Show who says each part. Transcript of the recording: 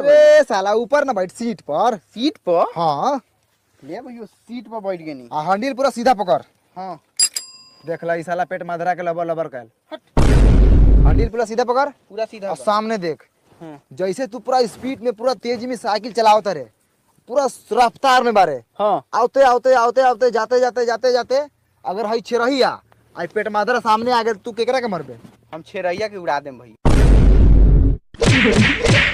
Speaker 1: अरे साला ऊपर ना बैठ सीट पर।
Speaker 2: सीट पर?
Speaker 1: हाँ
Speaker 2: ले भैया सीट पर बैठ गए नहीं।
Speaker 1: हैंडल पूरा सीधा पकड़।
Speaker 2: हाँ
Speaker 1: देख ला ई साला पेट मधरा के लबर लबर कैल। हैंडल पूरा सीधा पकड़
Speaker 2: पूरा सीधा
Speaker 1: और
Speaker 2: बा।
Speaker 1: सामने देख।
Speaker 2: हाँ
Speaker 1: जैसे तू पूरा स्पीड में पूरा तेजी में साइकिल चलावत रे, पूरा रफ्तार में बारे।
Speaker 2: हाँ
Speaker 1: आते आते आते आते जाते जाते जाते जाते अगर हई छेरहिया आई पेट मादरा सामने आ गए तू केकरा के मरबे?
Speaker 2: हम छेरैया के उड़ा देम भैया।